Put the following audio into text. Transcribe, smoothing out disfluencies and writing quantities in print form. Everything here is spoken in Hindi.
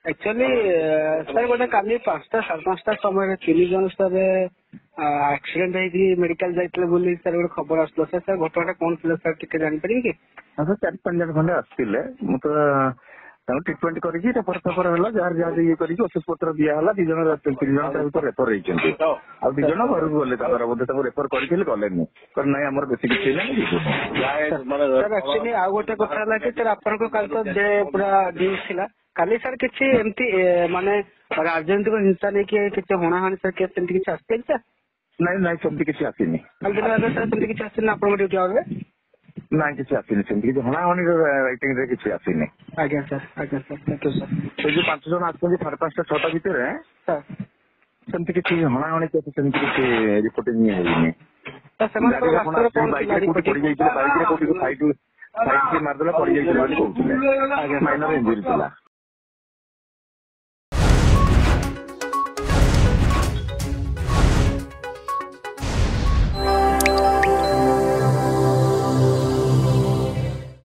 एक्चुअली सर गोटे काली 5टा 5:30 समय 3 जन सर एक्सीडेंट होगी मेडिकल जाइए बोली सर गोटे खबर आसला सर घटना कौन थी सर टिके जापर कि हाँ सर 4-5 जन खंडे आसते ट्रिटमेंट करके रेफर फेफर है जार जहाँ ये करके औषध पत्र दिहला 2 जन 3 जन रेफर होती आ 2 जन घर को गले बोधे रेफर करते गलेनि ना आम बेस किसी सर एक्चुअली आ गोटे कथा कि सर आपको कल तो पूरा न्यूज थिला काली सर किसी एमती माने राजनीतिक हिंसा नहीं कि हणाहाणी सर केस सेमती किसी आसते सर नाई नाई सेमती किसी आसनी कल दिन आगे सर सेमती किसी आसनी आप ड्यूटी आगे ना किसी आसनी सेमती किसी हणाहाणी राइटिंग रे किसी आसनी आज्ञा सर थैंक यू सर जो 5 जन आसुच्च 5:30 6टा भितर सर सेमती किसी हणाहाणी केस सेमती किसी रिपोर्टिंग नहीं पड़ जाइए मारदेला पड़ जाइए माइनर इंजुरी था।